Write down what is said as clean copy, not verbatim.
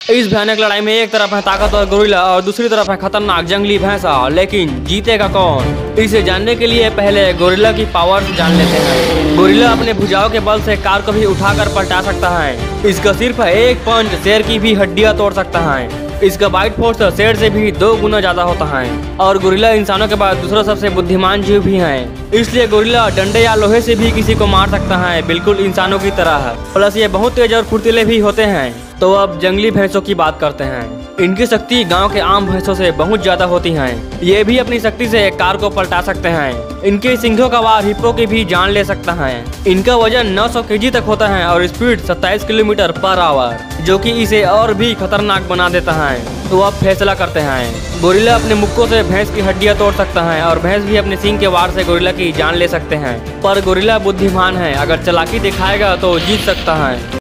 इस भयानक लड़ाई में एक तरफ है ताकतवर गोरिल्ला और दूसरी तरफ है खतरनाक जंगली भैंसा। लेकिन जीतेगा कौन, इसे जानने के लिए पहले गोरिल्ला की पावर जान लेते हैं। गोरिल्ला अपने भुजाओं के बल से कार को भी उठाकर पलटा सकता है। इसका सिर्फ एक पंच शेर की भी हड्डियां तोड़ सकता है। इसका बाइट फोर्स शेर से भी 2 गुना ज्यादा होता है। और गोरिल्ला इंसानों के बाद दूसरा सबसे बुद्धिमान जीव भी है, इसलिए गोरिल्ला डंडे या लोहे से भी किसी को मार सकता है, बिल्कुल इंसानों की तरह। प्लस ये बहुत तेज और फुर्तीले भी होते हैं। तो अब जंगली भैंसों की बात करते हैं। इनकी शक्ति गांव के आम भैंसों से बहुत ज्यादा होती है। ये भी अपनी शक्ति से एक कार को पलटा सकते हैं। इनके सिंघों का वार हिप्पो की भी जान ले सकता है। इनका वजन 900 केजी तक होता है और स्पीड 27 किलोमीटर पर आवर, जो कि इसे और भी खतरनाक बना देता है। तो अब फैसला करते हैं। गोरिल्ला अपने मुक्कों से भैंस की हड्डियां तोड़ सकता है और भैंस भी अपने सींग के वार से गोरिल्ला की जान ले सकते हैं। पर गोरिल्ला बुद्धिमान है, अगर चालाकी दिखाएगा तो जीत सकता है।